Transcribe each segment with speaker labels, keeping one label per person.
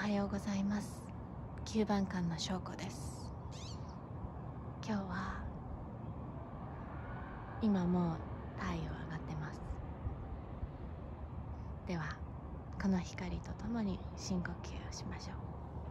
Speaker 1: はようございます。9番館の翔子です。今日は今もう太陽上がってます。ではこの光とともに深呼吸をしましょう。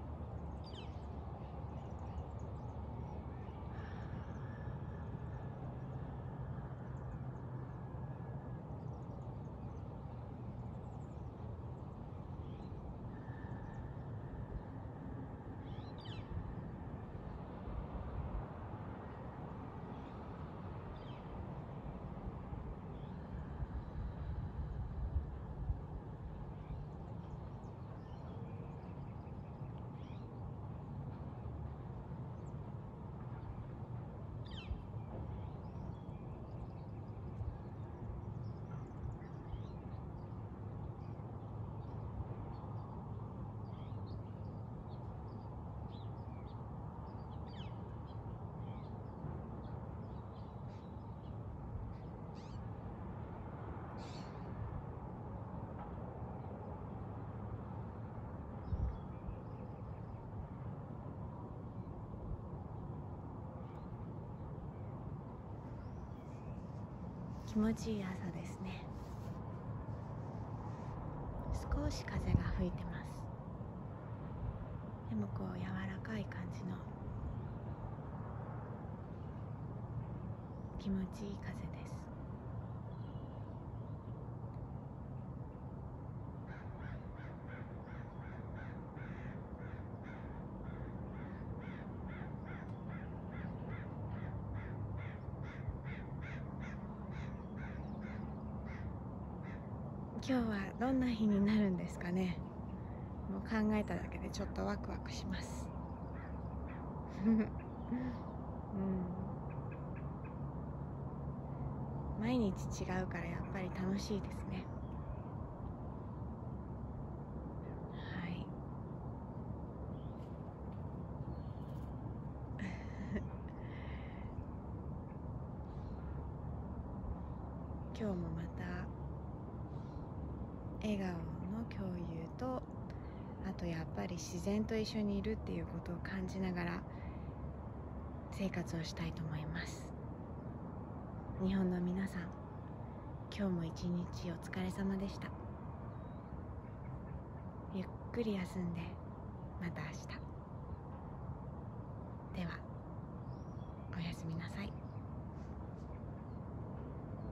Speaker 1: 気持ちいい朝ですね。少し風が吹いてます。でもこう柔らかい感じの気持ちいい風です。今日はどんな日になるんですかね。もう考えただけでちょっとワクワクします。毎日違うからやっぱり楽しいですね。はい。今日もまた笑顔の共有と、あとやっぱり自然と一緒にいるっていうことを感じながら生活をしたいと思います。日本の皆さん、今日も一日お疲れ様でした。ゆっくり休んでまた明日。ではおやすみなさい。